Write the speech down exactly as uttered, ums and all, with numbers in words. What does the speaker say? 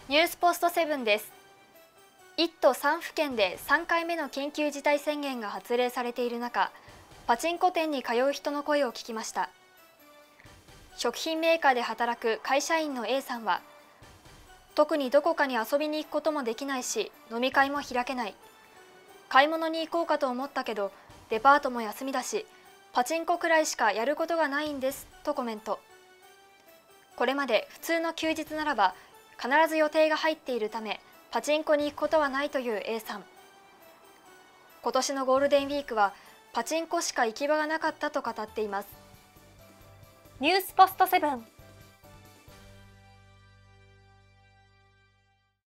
ニュースポストセブンです。いっ都さん府県でさんかいめの緊急事態宣言が発令されている中、パチンコ店に通う人の声を聞きました。食品メーカーで働く会社員の A さんは、特にどこかに遊びに行くこともできないし、飲み会も開けない。買い物に行こうかと思ったけど、デパートも休みだし、パチンコくらいしかやることがないんですとコメント。これまで普通の休日ならば必ず予定が入っているため、パチンコに行くことはないという A さん。今年のゴールデンウィークはパチンコしか行き場がなかったと語っています。 ニュースポストセブン。